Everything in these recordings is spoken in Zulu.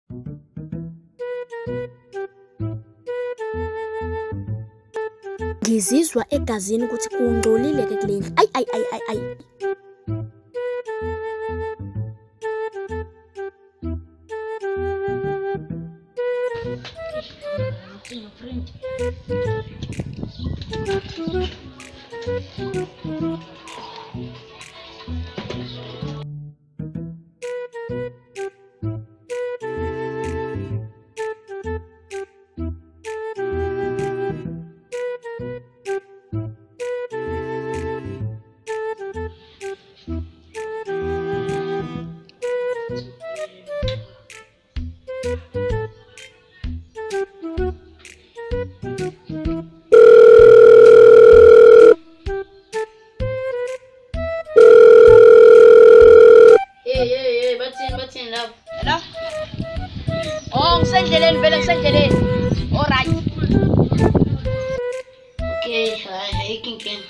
Ngizizwa egazini ukuthi kungcolile ke kule ndlu. Ay. Bathini lapho. Hello? Oh, ngisendleleni vele ngisendleleni. All right. Okay, ayikho inkinga.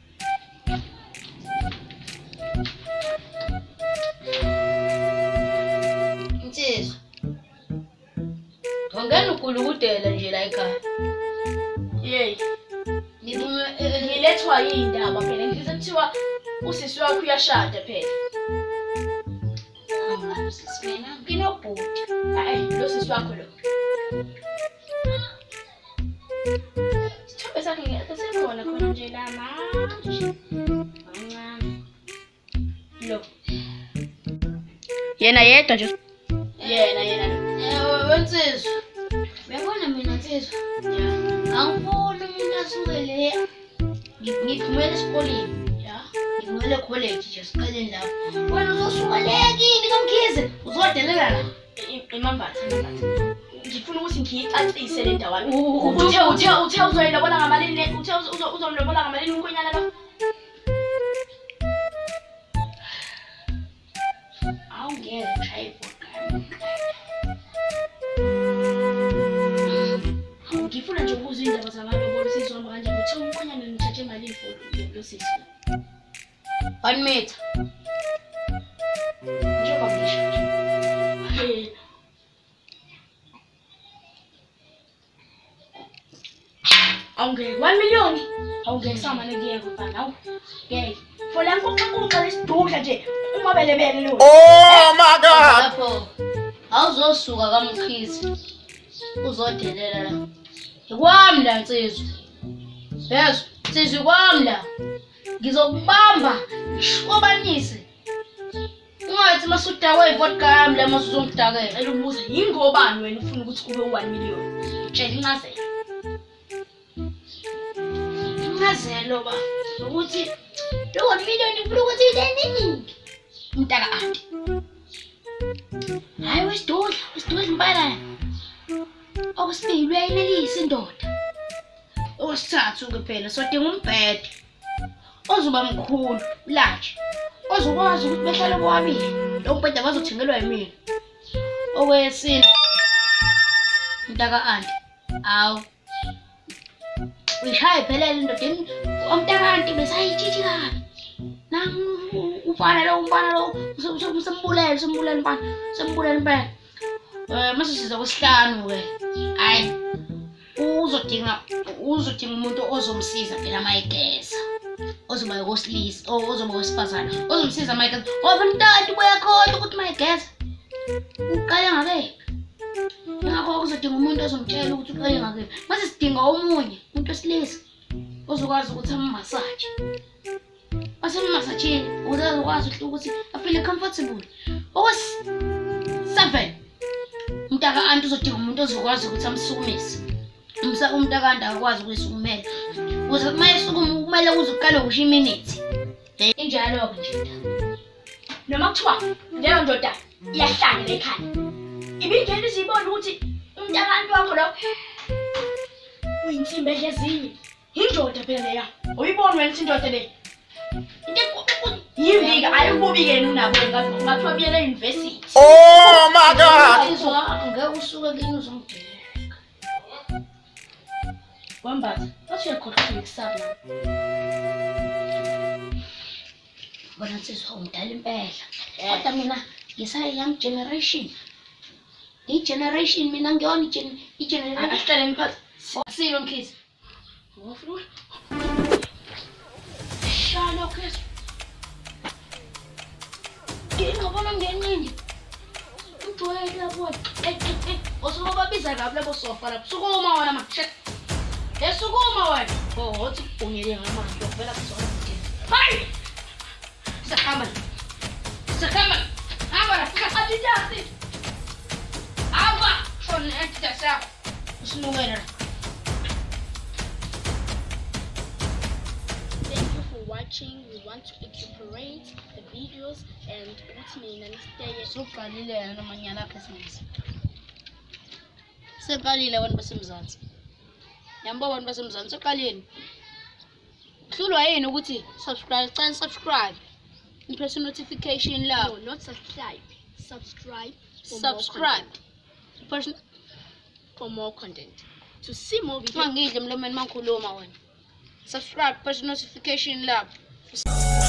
Insizwa. Ngangena ukulukudela nje la ekhaya. Yey. Ngilethwa yindaba phela ngizwe kuthiwa usisi wakho uyashada phela. Mina nginobhuti. Hayi, lo sisi wakho lo. Sithobe sakhe ngiyasekhona khona nje la manje. Mancane. Lo. Yena yedwa nje. Yena. Wensizwa. Uyabona mina nsizwa. Yeah. Angifuni umuntu asukele. Ngithumela esikoleni. Yeah. Ngithumela college nje siqaleni lapho. Wena uzosuka lekini kamkhize. Uzodelela la. Imambatha. Ngifuna ukuthi ngiyicacise le ndawo. Uthe uzoyilobona ngamalini, uthe uzomlobola ngamalini unkonyana lo. Awungeke try for ngifuna nje ukuzwa indaba zamalobolo sizihamba kanjani. Uthe unkonyana ngithathe imali lo sisi. 1 meter. Njengoba ngisho nje. Awungeke 1 million. Awungeke samane kuyeke mfana. Awu. Ngeke. Fola nkoxa lesidudla nje. Umabelebele lo. Oh my God. Lapho. Awuzosuka kamkhizi. Uzodelela la. Ikwami la nsizwa. Yezo, nsizwa kwami la. Ngizokubamba ngishkobanise. Ungathi masuda wevodka yami la masuzongidakela. Elubuza yingobani wena ufuna ukuthi kube 1 million. Tshela incazelo. Incazelo ba ukuthi lo 1 million ufuna ukuthi iningi. Umntaka anti. Hayi wesidudla impala. Okusibili uyayinelisa indoda. Osithathu ke phela sodinga umbhede. Ozoba mkhulu laje. Ozokwazi ukuthi behlale kwabili. Lo mbhede abazothengelwa yimina. Okwesini. Mntaka anti. Awu. Uyishaya phela indodeni. Umntaka anti besayitshitshi kabi. Nangu umfana lo sembulele impela. Mase siza kwesihlanu ke. Hayi. Uzodinga umuntu ozomsiza phela mayigeza. Ozoba yosilisa, ozoba wesifazana. Ozomsiza mayigeza. Ngoba umntanthu uyakhona ukuthi mayigeza. Uqale ngake. Ngakho uzodinga umuntu ozomtshela ukuthi uqale ngake. Mase sidinga omunye, umuntu wesilisa. Ozokwazi ukuthi amasaje. Massage uzokwazi ukuthi afeel comfortable. Okwesi 7. Umntaka anti uzodinga umuntu ozokwazi ukuthi amsukumise. Umntaka anti akwazi ukuyisukumela. Ukuze mayesukuma kumele uzuqale usho iminute. Injalo ke nje. Noma kuthiwa leyo ndoda iyahlanya la ekhaya. Ibingena izibona ukuthi umntaka anti wakho lo uyinsimbi ehlezini. Indoda phela leya. Uyibona wena indoda le. Yivika ayikubike nunabo ngathiwa biyela university. Oh my God. Ngeke usuke kini uzongidela. Wambatha, wathi uyakhohlwa ikusasa. Bona nsizwa umdala impela. Kodwa mina ngisa young generation. i-generation mina ngiyona i-generation. Asihlale ngiphathi. See you kids. Shalo kids. Ngiyabona ngenqindi. Ujwayela boy. Osobabiza kabi labo sofa lapho. Sukuma wena manje. Esukuma wena. Oh, uthi ungiyele ngamanje vela kusona. Hayi. Sakama. Agora fica só de assim. Água. Sonete da céu. Isso não era. Thank you for watching. We want to recuperate the videos and with me and stay. Soqalile namanyana lapha esimisi. Seqalile abantu basemzansi. Yambo abantu basemzansi soqaleni. Hlulwa yini ukuthi subscribe. Press notification la. No, not subscribe. Subscribe. For more content. To see more videos. Mangidle mlomeni mangikhuluma wena. Subscribe, press notification la.